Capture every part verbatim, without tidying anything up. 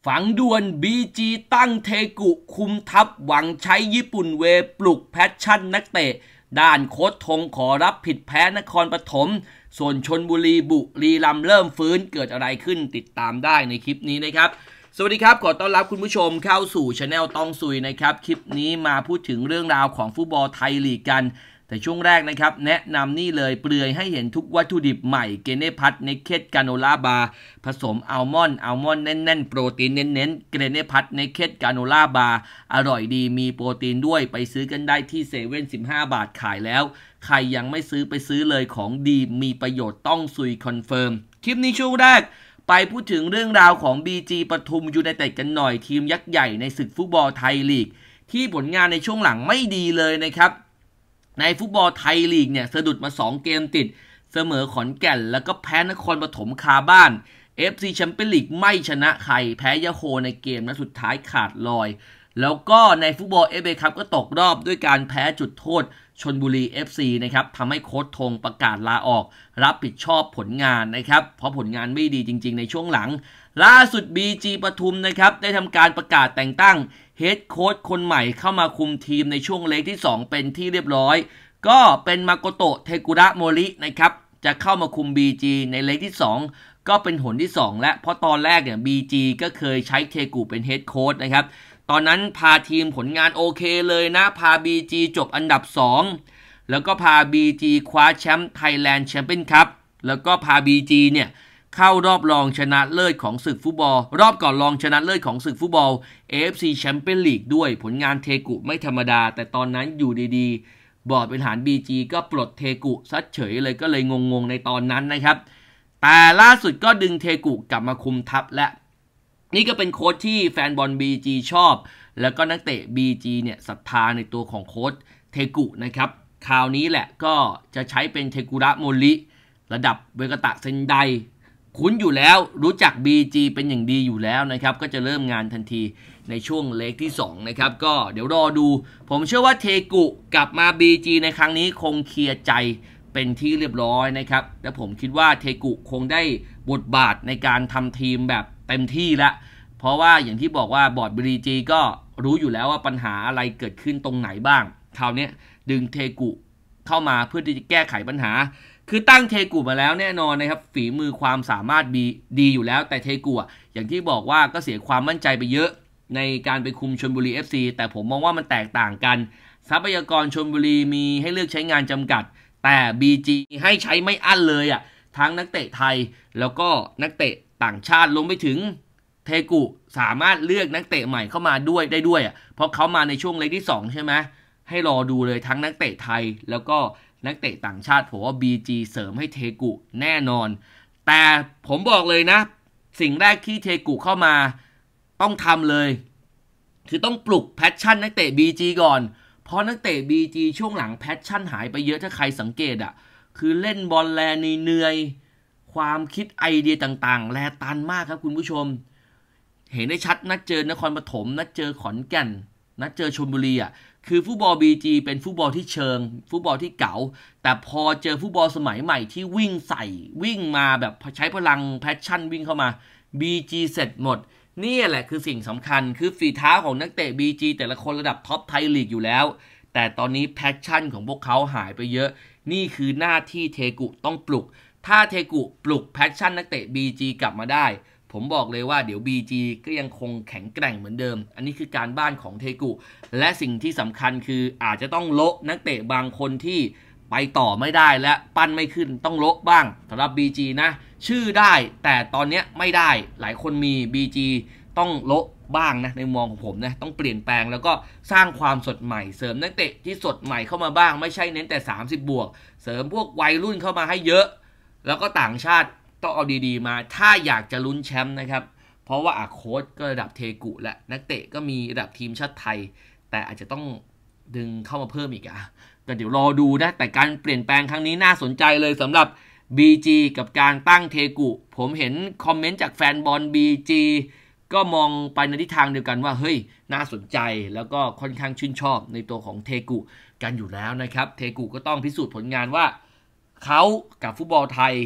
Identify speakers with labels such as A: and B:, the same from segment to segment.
A: ฝังด่วน บี จี ตั้งเทกุคุมทัพหวังใช้ญี่ปุ่นเวปลุกแพชชั่นนักเตะด้านโค้ชธงขอรับผิดแพ้นครปฐมส่วนชลบุรีบุรีรัมย์เริ่มฟื้นเกิดอะไรขึ้นติดตามได้ในคลิปนี้นะครับสวัสดีครับขอต้อนรับคุณผู้ชมเข้าสู่ช anel ต้องซุยนะครับคลิปนี้มาพูดถึงเรื่องราวของฟุตบอลไทยลีกกันแต่ช่วงแรกนะครับแนะนำนี่เลยเปลือยให้เห็นทุกวัตถุดิบใหม่เกเนพัทเนเคดกาโนล่าบาร์ผสมอัลมอนด์อัลมอนด์แน่นๆโปรตีนเน้นๆเกเนพัทเนเคดกาโนล่าบาร์อร่อยดีมีโปรตีนด้วยไปซื้อกันได้ที่เซเว่นสิบห้าบาทขายแล้วใครยังไม่ซื้อไปซื้อเลยของดีมีประโยชน์ต้องซุยคอนเฟิร์มคลิปนี้ช่วงแรกไปพูดถึงเรื่องราวของ บี จี ปทุมยูไนเต็ดกันหน่อยทีมยักษ์ใหญ่ในศึกฟุตบอลไทยลีกที่ผลงานในช่วงหลังไม่ดีเลยนะครับในฟุตบอลไทยลีกเนี่ยสะดุดมาสองเกมติดเสมอขอนแก่นแล้วก็แพ้นครปฐมคาบ้าน เอฟ ซี แชมเปี้ยนลีกไม่ชนะใครแพ้ยะโฮในเกมนัดสุดท้ายขาดลอยแล้วก็ในฟุตบอล เอฟ เอ คัพก็ตกรอบด้วยการแพ้จุดโทษชลบุรี เอฟ ซี นะครับทำให้โค้ชธงประกาศลาออกรับผิดชอบผลงานนะครับเพราะผลงานไม่ดีจริงๆในช่วงหลังล่าสุด บี จี ปทุมนะครับได้ทำการประกาศแต่งตั้งเฮดโค้ชคนใหม่เข้ามาคุมทีมในช่วงเล็กที่สองเป็นที่เรียบร้อยก็เป็นมาโกโตะเทกุระโมรินะครับจะเข้ามาคุม บี จี ในเล็กที่สองก็เป็นหนที่สองและเพราะตอนแรกเนี่ย บี จี ก็เคยใช้เทกุเป็นเฮดโค้ชนะครับตอนนั้นพาทีมผลงานโอเคเลยนะพา บี จี จบอันดับสองแล้วก็พา บี จี คว้าแชมป์ไทยแลนด์แชมเปี้ยนคัพแล้วก็พา บี จี เนี่ยเข้ารอบรองชนะเลิศของศึกฟุตบอลรอบก่อนรองชนะเลิศของศึกฟุตบอล เอ เอฟ ซี แชมเปี้ยนลีกด้วยผลงานเทกุไม่ธรรมดาแต่ตอนนั้นอยู่ดีๆบอร์ดบริหาร บี จี ก็ปลดเทกุซัดเฉยเลยก็เลยงงๆในตอนนั้นนะครับแต่ล่าสุดก็ดึงเทกุกลับมาคุมทัพและนี่ก็เป็นโค้ชที่แฟนบอล บี จี ชอบแล้วก็นักเตะ บี จี เนี่ยศรัทธาในตัวของโค้ชเทกุนะครับคราวนี้แหละก็จะใช้เป็นเทกุระโมริระดับเวกตะเซนไดคุ้นอยู่แล้วรู้จัก บี จี เป็นอย่างดีอยู่แล้วนะครับก็จะเริ่มงานทันทีในช่วงเล็กที่สองนะครับก็เดี๋ยวรอดูผมเชื่อว่าเทกุกลับมา บี จี ในครั้งนี้คงเคลียร์ใจเป็นที่เรียบร้อยนะครับและผมคิดว่าเทกุคงได้บทบาทในการทำทีมแบบเต็มที่แล้วเพราะว่าอย่างที่บอกว่าบอร์ด บี จี ก็รู้อยู่แล้วว่าปัญหาอะไรเกิดขึ้นตรงไหนบ้างคราวนี้ดึงเทกุเข้ามาเพื่อที่จะแก้ไขปัญหาคือตั้งเทกุมาแล้วแน่นอนนะครับฝีมือความสามารถดีอยู่แล้วแต่เทกุอย่างที่บอกว่าก็เสียความมั่นใจไปเยอะในการไปคุมชลบุรี เอฟ ซี แต่ผมมองว่ามันแตกต่างกันทรัพยากรชลบุรีมีให้เลือกใช้งานจำกัดแต่ บี จี ให้ใช้ไม่อั้นเลยอ่ะทั้งนักเตะไทยแล้วก็นักเตะต่างชาติลงไปถึงเทกุสามารถเลือกนักเตะใหม่เข้ามาด้วยได้ด้วยอ่ะเพราะเขามาในช่วงเล็กที่สองใช่ไหมให้รอดูเลยทั้งนักเตะไทยแล้วก็นักเตะต่างชาติผมว่า บี จี เสริมให้เทกุแน่นอนแต่ผมบอกเลยนะสิ่งแรกที่เทกุเข้ามาต้องทำเลยคือต้องปลุกแพชชั่นนักเตะ บี จี ก่อนเพราะนักเตะ บี จี ช่วงหลังแพชชั่นหายไปเยอะถ้าใครสังเกตอ่ะคือเล่นบอลแลเหนื่อยความคิดไอเดียต่างๆแลตันมากครับคุณผู้ชมเห็นได้ชัดนัดเจอนครปฐมนัดเจอขอนแก่นนัดเจอชลบุรีอ่ะคือฟุตบอล บี จี เป็นฟุตบอลที่เชิงฟุตบอลที่เก๋าแต่พอเจอฟุตบอลสมัยใหม่ที่วิ่งใส่วิ่งมาแบบใช้พลังแพชชั่นวิ่งเข้ามา บี จี เสร็จหมดนี่แหละคือสิ่งสำคัญคือฝีเท้าของนักเตะ บี จี แต่ละคนระดับท็อปไทยลีกอยู่แล้วแต่ตอนนี้แพชชั่นของพวกเขาหายไปเยอะนี่คือหน้าที่เทกุต้องปลุกถ้าเทกุปลุกแพชชั่นนักเตะ บี จี กลับมาได้ผมบอกเลยว่าเดี๋ยว บี จี ก็ยังคงแข็งแกร่งเหมือนเดิมอันนี้คือการบ้านของเทกุและสิ่งที่สำคัญคืออาจจะต้องโละนักเตะบางคนที่ไปต่อไม่ได้และปั้นไม่ขึ้นต้องโละบ้างสำหรับ บี จี นะชื่อได้แต่ตอนนี้ไม่ได้หลายคนมี บี จี ต้องโละบ้างนะในมองของผมนะต้องเปลี่ยนแปลงแล้วก็สร้างความสดใหม่เสริมนักเตะที่สดใหม่เข้ามาบ้างไม่ใช่เน้นแต่สามสิบบวกเสริมพวกวัยรุ่นเข้ามาให้เยอะแล้วก็ต่างชาติต้องเอาดีๆมาถ้าอยากจะลุ้นแชมป์นะครับเพราะว่าอาโค้ชก็ระดับเทกุและนักเตะก็มีระดับทีมชาติไทยแต่อาจจะต้องดึงเข้ามาเพิ่มอีกอ่ะก็เดี๋ยวรอดูนะแต่การเปลี่ยนแปลงครั้งนี้น่าสนใจเลยสำหรับ บี จี กับการตั้งเทกุผมเห็นคอมเมนต์จากแฟนบอล บี จี ก็มองไปในทิศทางเดียวกันว่าเฮ้ยน่าสนใจแล้วก็ค่อนข้างชื่นชอบในตัวของเทกุกันอยู่แล้วนะครับเทกุก็ต้องพิสูจน์ผลงานว่าเขากับฟุตบอลไทย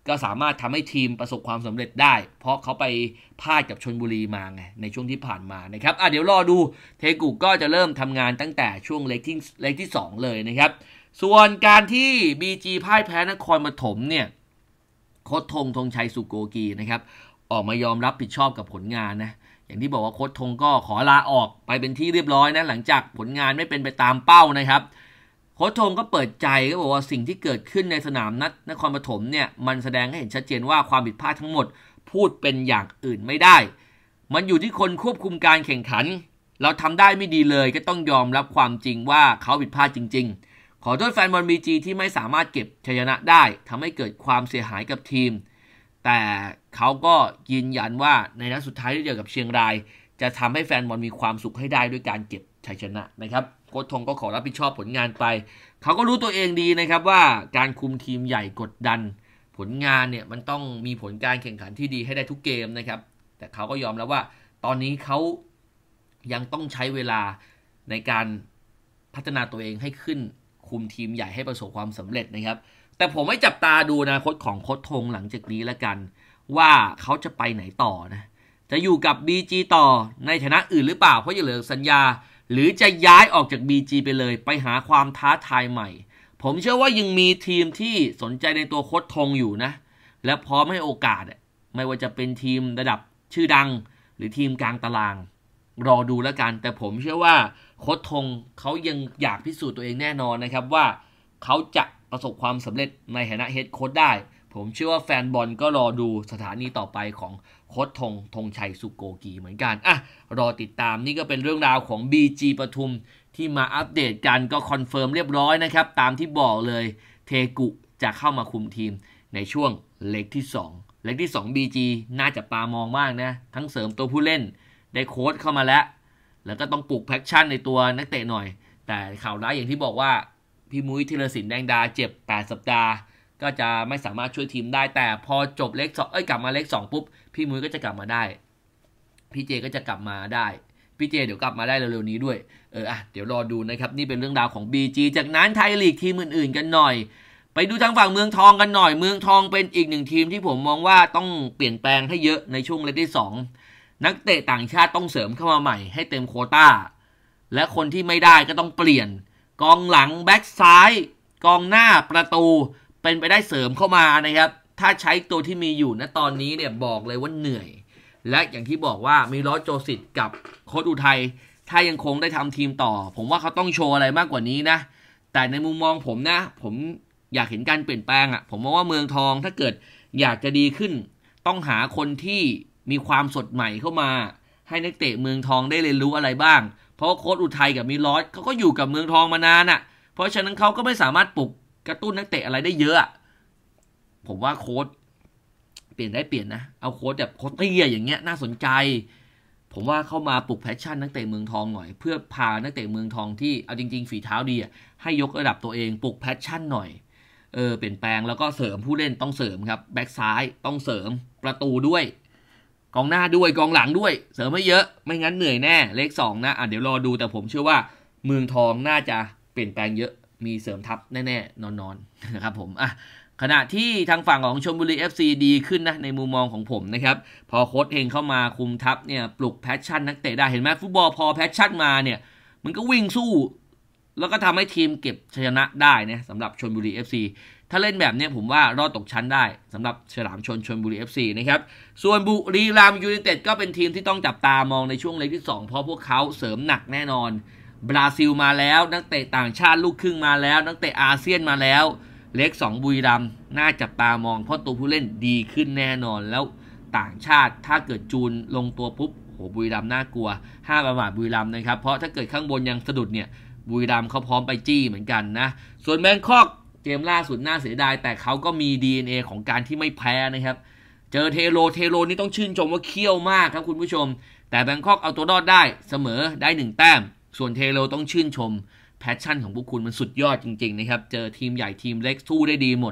A: ก็สามารถทำให้ทีมประสบความสำเร็จได้เพราะเขาไปพลาดกับชลบุรีมาไงในช่วงที่ผ่านมานะครับอ่ะเดี๋ยวรอดูเทกุก็จะเริ่มทำงานตั้งแต่ช่วงเล็กที่เล็กที่สองเลยนะครับส่วนการที่ บี จี พ่ายแพ้นครปฐมเนี่ยโค้ชธงธงชัยสุโกกีนะครับออกมายอมรับผิดชอบกับผลงานนะอย่างที่บอกว่าโค้ชธงก็ขอลาออกไปเป็นที่เรียบร้อยนะหลังจากผลงานไม่เป็นไปตามเป้านะครับโค้ชธงก็เปิดใจก็บอกว่าสิ่งที่เกิดขึ้นในสนามนัดนครปฐมเนี่ยมันแสดงให้เห็นชัดเจนว่าความผิดพลาดทั้งหมดพูดเป็นอย่างอื่นไม่ได้มันอยู่ที่คนควบคุมการแข่งขันเราทำได้ไม่ดีเลยก็ต้องยอมรับความจริงว่าเขาผิดพลาดจริงๆขอโทษแฟนบอล บี จี ที่ไม่สามารถเก็บชัยชนะได้ทำให้เกิดความเสียหายกับทีมแต่เขาก็ยืนยันว่าในนัดสุดท้ายที่เจอกับเชียงรายจะทำให้แฟนบอลมีความสุขให้ได้ด้วยการเก็บชัยชนะนะครับโค้ชธงก็ขอรับผิดชอบผลงานไปเขาก็รู้ตัวเองดีนะครับว่าการคุมทีมใหญ่กดดันผลงานเนี่ยมันต้องมีผลการแข่งขันที่ดีให้ได้ทุกเกมนะครับแต่เขาก็ยอมแล้วว่าตอนนี้เขายังต้องใช้เวลาในการพัฒนาตัวเองให้ขึ้นคุมทีมใหญ่ให้ประสบความสำเร็จนะครับแต่ผมไม่จับตาดูนะโค้ชของโค้ชธงหลังจากนี้แล้วกันว่าเขาจะไปไหนต่อนะจะอยู่กับ บี จี ต่อในฐานะอื่นหรือเปล่าเพราะยังเหลือสัญญาหรือจะย้ายออกจาก บี จี ไปเลยไปหาความท้าทายใหม่ผมเชื่อว่ายังมีทีมที่สนใจในตัวโค้ชธงอยู่นะและพร้อมให้โอกาสไม่ว่าจะเป็นทีมระดับชื่อดังหรือทีมกลางตารางรอดูแล้วกันแต่ผมเชื่อว่าโค้ชธงเขายังอยากพิสูจน์ตัวเองแน่นอนนะครับว่าเขาจะประสบความสำเร็จในฐานะเฮดโค้ชได้ผมเชื่อว่าแฟนบอลก็รอดูสถานีต่อไปของโค้ชธงธงชัยสุโกกีเหมือนกันอ่ะรอติดตามนี่ก็เป็นเรื่องราวของ บี จี ปทุมที่มาอัปเดตกันก็คอนเฟิร์มเรียบร้อยนะครับตามที่บอกเลยเทกุจะเข้ามาคุมทีมในช่วงเล็กที่สองเล็กที่สอง บี จี น่าจะปามองมากนะทั้งเสริมตัวผู้เล่นได้โค้ชเข้ามาแล้วแล้วก็ต้องปลุกแพชชั่นในตัวนักเตะหน่อยแต่ข่าวร้ายอย่างที่บอกว่าพี่มุ้ยธีรศิลป์แดงดาเจ็บแปดสัปดาห์ก็จะไม่สามารถช่วยทีมได้แต่พอจบเล็กสองเอ้ยกลับมาเล็กสองปุ๊บพี่มุ้ยก็จะกลับมาได้พี่เจก็จะกลับมาได้พี่เจเดี๋ยวกลับมาได้เร็วๆนี้ด้วยเอออ่ะเดี๋ยวรอดูนะครับนี่เป็นเรื่องราวของ บี จี จากนั้นไทยลีกทีมอื่นๆกันหน่อยไปดูทางฝั่งเมืองทองกันหน่อยเมืองทองเป็นอีกหนึ่งทีมที่ผมมองว่าต้องเปลี่ยนแปลงให้เยอะในช่วงเล็กที่สองนักเตะต่างชาติต้องเสริมเข้ามาใหม่ให้เต็มโควต้าและคนที่ไม่ได้ก็ต้องเปลี่ยนกองหลังแบ็คซ้ายกองหน้าประตูเป็นไปได้เสริมเข้ามานะครับถ้าใช้ตัวที่มีอยู่ณตอนนี้เนี่ยบอกเลยว่าเหนื่อยและอย่างที่บอกว่ามีลอสโจสิตกับโค้ชอุทัยถ้ายังคงได้ทำทีมต่อผมว่าเขาต้องโชว์อะไรมากกว่านี้นะแต่ในมุมมองผมนะผมอยากเห็นการเปลี่ยนแปลงอ่ะผมมองว่าเมืองทองถ้าเกิดอยากจะดีขึ้นต้องหาคนที่มีความสดใหม่เข้ามาให้นักเตะเมืองทองได้เรียนรู้อะไรบ้างเพราะโค้ชอุทัยกับมีลอสเขาก็อยู่กับเมืองทองมานานอ่ะเพราะฉะนั้นเขาก็ไม่สามารถปลุกกระตุ้นนักเตะอะไรได้เยอะผมว่าโค้ชเปลี่ยนได้เปลี่ยนนะเอาโค้ชแบบโค้ชเตี้ยอย่างเงี้ยน่าสนใจผมว่าเข้ามาปลุกแพชชั่นนักเตะเมืองทองหน่อยเพื่อพานักเตะเมืองทองที่เอาจริงๆฝีเท้าดีอ่ะให้ยกระดับตัวเองปลุกแพชชั่นหน่อยเออเปลี่ยนแปลงแล้วก็เสริมผู้เล่นต้องเสริมครับแบ็คซ้ายต้องเสริมประตูด้วยกองหน้าด้วยกองหลังด้วยเสริมไม่เยอะไม่งั้นเหนื่อยแน่เลขสองนะอ่ะเดี๋ยวรอดูแต่ผมเชื่อว่าเมืองทองน่าจะเปลี่ยนแปลงเยอะมีเสริมทัพแน่ๆนอนๆนะครับผมอ่ะขณะที่ทางฝั่งของชลบุรี เอฟ ซี ดีขึ้นนะในมุมมองของผมนะครับพอโค้ชเองเข้ามาคุมทัพเนี่ยปลุกแพชชั่นนักเตะได้เห็นไหมฟุตบอลพอแพชชั่นมาเนี่ยมันก็วิ่งสู้แล้วก็ทำให้ทีมเก็บชัยชนะได้นะสำหรับชลบุรี เอฟ ซี ถ้าเล่นแบบนี้ผมว่ารอดตกชั้นได้สำหรับฉลามชนชลบุรี เอฟ ซี นะครับส่วนบุรีรัมย์ยูไนเต็ดก็เป็นทีมที่ต้องจับตามองในช่วงเล็กที่สองเพราะพวกเขาเสริมหนักแน่นอนบราซิลมาแล้วนักเตะต่างชาติลูกครึ่งมาแล้วนักเตะอาเซียนมาแล้วเล็กสองบุรีรัมย์น่าจับตามองเพราะตัวผู้เล่นดีขึ้นแน่นอนแล้วต่างชาติถ้าเกิดจูนลงตัวปุ๊บโหบุรีรัมย์น่ากลัวห้าประมาทบุรีรัมย์นะครับเพราะถ้าเกิดข้างบนยังสะดุดเนี่ยบุรีรัมย์เขาพร้อมไปจี้เหมือนกันนะส่วนแบงคอกเกมล่าสุดน่าเสียดายแต่เขาก็มี ดี เอ็น เอ ของการที่ไม่แพ้นะครับเจอเทโรเทโรนี่ต้องชื่นชมว่าเขี้ยวมากครับคุณผู้ชมแต่แบงคอกเอาตัวรอดได้เสมอได้หนึ่งแต้มส่วนเทโรต้องชื่นชมแพชชั่นของพวกคุณมันสุดยอดจริงๆนะครับเจอทีมใหญ่ทีมเล็กสู้ได้ดีหมด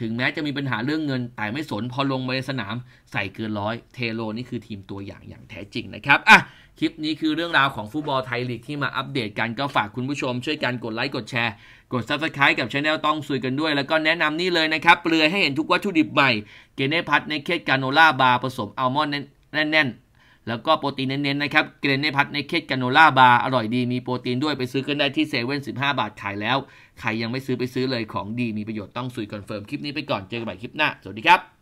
A: ถึงแม้จะมีปัญหาเรื่องเงินแต่ไม่สนพอลงมาในสนามใส่เกินร้อยเทโรนี่คือทีมตัวอย่างอย่างแท้จริงนะครับอ่ะคลิปนี้คือเรื่องราวของฟุตบอลไทยลีกที่มาอัปเดตกันก็ฝากคุณผู้ชมช่วยกันกดไลค์กดแชร์กด ซับสไครบ์ กับ Channel ต้องซุยกันด้วยแล้วก็แนะนำนี่เลยนะครับเปลือยให้เห็นทุกวัตถุดิบใหม่เกเนพัทเนเคดกาโนล่าบาร์ผสมอัลมอนด์แน่นๆแล้วก็โปรตีนเน้นๆนะครับเกเนพัทเนเคดกาโนล่าบาร์อร่อยดีมีโปรตีนด้วยไปซื้อกันได้ที่เซเว่นสิบห้าบาทขายแล้วใครยังไม่ซื้อไปซื้อเลยของดีมีประโยชน์ต้องซุยคอนเฟิร์มคลิปนี้ไปก่อนเจอกันใหม่คลิปหน้าสวัสดีครับ